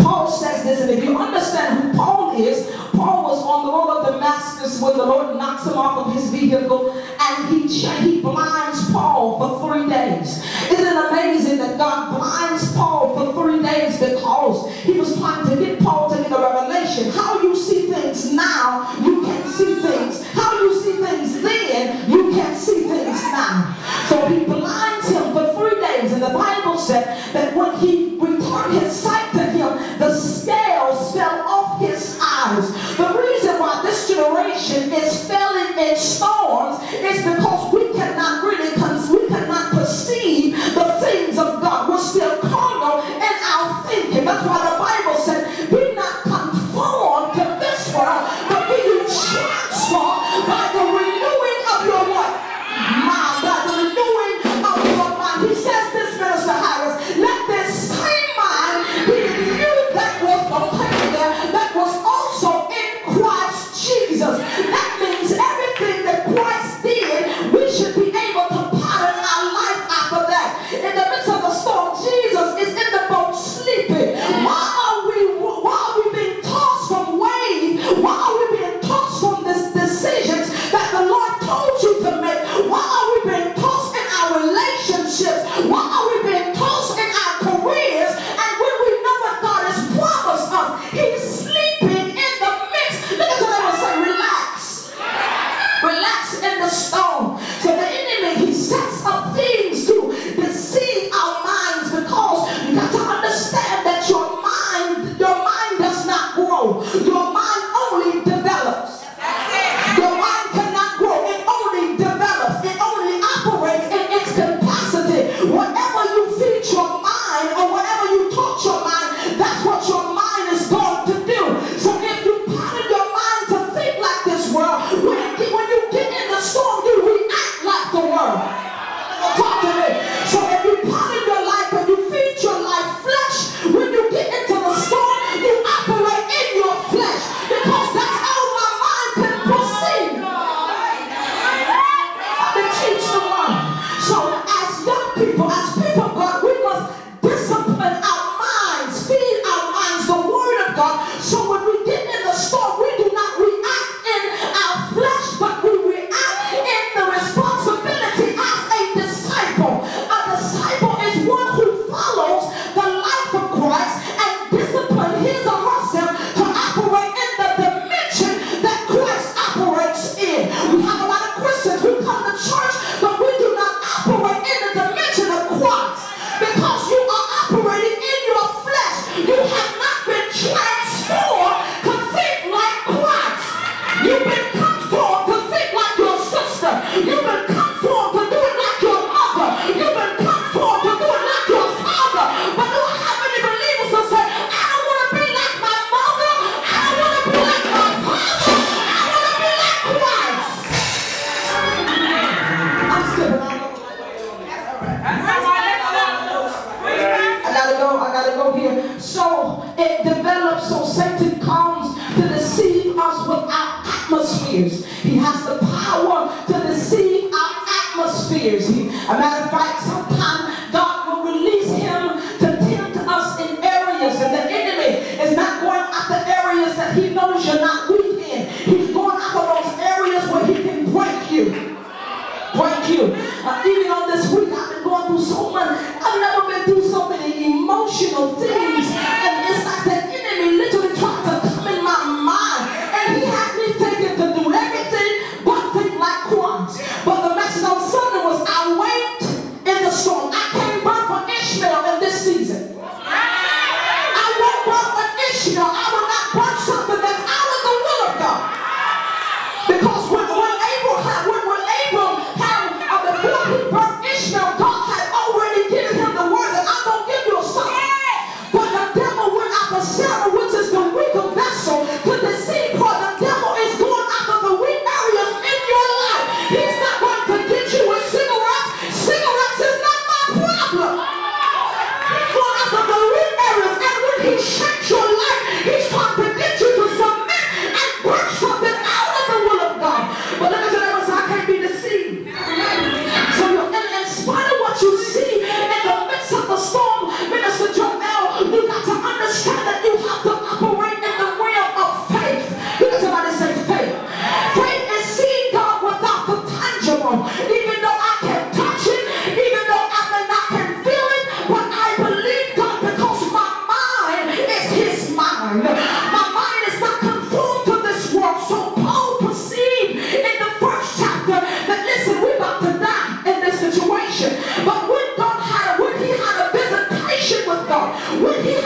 Paul says this, and if you understand who Paul is, Paul was on the road of Damascus when the Lord knocks him off of his vehicle, and he blinds Paul for 3 days. Isn't it amazing that God blinds Paul for 3 days because he was trying to get Paul to get a revelation? How you see things now, you can't see things. How you see things then, you can't see things now. So he blinds him for 3 days, and the Bible said that when he returned his sight to him, the scales fell off his eyes. The reason why this generation is failing in storms is because we cannot perceive the things of God. We're still carnal in our thinking. That's why the Bible said, be not conformed to this world, but be ye transformed by the renewing of your what? Mind. By the renewing of your mind. He says this, Minister Harris, let this same mind be in you that was proclaimed there, that was also in Christ Jesus. That means everything that Christ did, we should be able to pattern our life after that. In the midst of the storm, Jesus is in the boat sleeping. Why are we being tossed from waves? Why are we being tossed from these decisions that the Lord told you to make? Why are we being tossed in our relationships? Why are we being tossed in our careers? And when we know what God has promised us, He's sleeping in the midst. Look at somebody and say, relax. Relax in the storm. So the enemy, he sets up things to deceive our minds, because you got to understand that your mind does not grow. Your mind only develops. Your mind cannot grow. It only develops. It only operates in its capacity. Whatever you feed your mind or whatever you taught your mind, that's what your mind is going to do. So if you pattern your mind to think like this world, when you get in the storm, you react like the world. Talk to me. So if you pattern your life and you feed your life flesh, when you get into the storm, you operate in your flesh, because that's all my mind can perceive. To teach the mind. So as young people, as people of God, we must discipline our minds, feed our minds the word of God, so when we get in the storm, we do not react in our flesh, but we react in the responsibility as a disciple. A disciple is one who follows the life of Christ and discipline his or herself to operate in the dimension that Christ operates in. We have a lot of Christians who come to church, but we do not operate in the dimension of Christ, because you are operating in your flesh. You have not been transformed to think like Christ. You've been conformed to think like your sister. You've been conformed to do it like your mother. You've been conformed to do it like your father. But do I have any believers who say, I don't want to be like my mother. I don't want to be like my father. I want to be like Christ. I'm skipping. I gotta go here. So it develops, so Satan comes to deceive us with our atmospheres. He has the power to deceive our atmospheres. A matter of fact, sometimes God will release him to tempt us in areas, and the enemy is not going after areas that he knows you're not weak in. He's going after those areas where he can break you. Even on this week, I've been going through so much. I've never been through so many emotional things, and it's like the enemy literally tried to come in my mind, and he had me thinking to do everything but think like Christ. But the message on Sunday was, I wait in the storm. I can't burn for Ishmael in this season. I won't burn for Ishmael. I will not burn something that's out of the will of God. Because when Abram had before he birthed Ishmael, God had already given him the word that I'm going to give you a son. But the devil When he